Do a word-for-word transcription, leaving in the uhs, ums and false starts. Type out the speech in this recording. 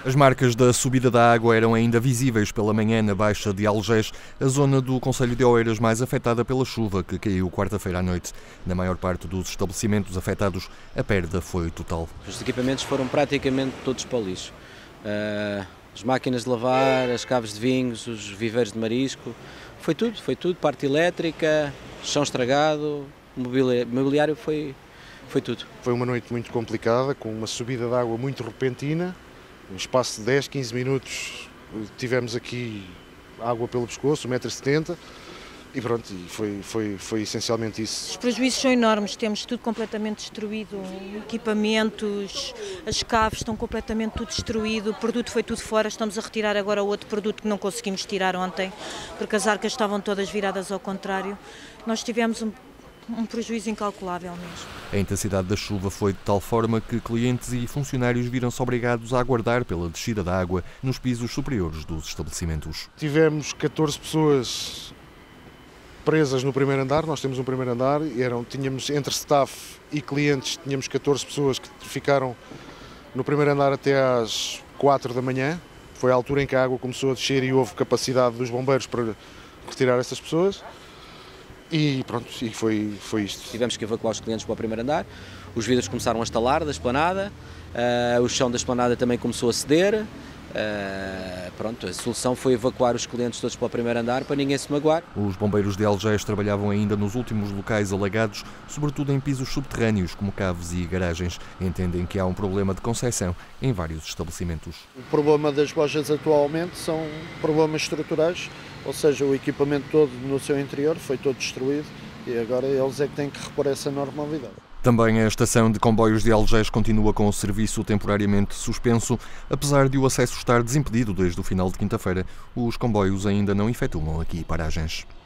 As marcas da subida da água eram ainda visíveis pela manhã na Baixa de Algés, a zona do concelho de Oeiras mais afetada pela chuva que caiu quarta-feira à noite. Na maior parte dos estabelecimentos afetados, a perda foi total. Os equipamentos foram praticamente todos para o lixo. Uh, as máquinas de lavar, as caves de vinhos, os viveiros de marisco, foi tudo, foi tudo, parte elétrica, chão estragado, mobiliário, foi, foi tudo. Foi uma noite muito complicada, com uma subida de água muito repentina. No espaço de dez, quinze minutos tivemos aqui água pelo pescoço, um metro e setenta, e pronto, e foi, foi, foi essencialmente isso. Os prejuízos são enormes, temos tudo completamente destruído, equipamentos, as caves estão completamente tudo destruído, o produto foi tudo fora, estamos a retirar agora outro produto que não conseguimos tirar ontem, porque as arcas estavam todas viradas ao contrário. Nós tivemos um Um prejuízo incalculável mesmo. A intensidade da chuva foi de tal forma que clientes e funcionários viram-se obrigados a aguardar pela descida da água nos pisos superiores dos estabelecimentos. Tivemos catorze pessoas presas no primeiro andar, nós temos um primeiro andar, e eram, tínhamos entre staff e clientes, tínhamos catorze pessoas que ficaram no primeiro andar até às quatro da manhã. Foi a altura em que a água começou a descer e houve capacidade dos bombeiros para retirar essas pessoas. E pronto, e foi, foi isto. Tivemos que evacuar os clientes para o primeiro andar, os vidros começaram a estalar da esplanada, uh, o chão da esplanada também começou a ceder. Uh, pronto, a solução foi evacuar os clientes todos para o primeiro andar para ninguém se magoar. Os bombeiros de Algés trabalhavam ainda nos últimos locais alagados, sobretudo em pisos subterrâneos, como caves e garagens. Entendem que há um problema de concessão em vários estabelecimentos. O problema das lojas atualmente são problemas estruturais, ou seja, o equipamento todo no seu interior foi todo destruído e agora eles é que têm que repor essa normalidade. Também a estação de comboios de Algés continua com o serviço temporariamente suspenso. Apesar de o acesso estar desimpedido desde o final de quinta-feira, os comboios ainda não efetuam aqui paragens.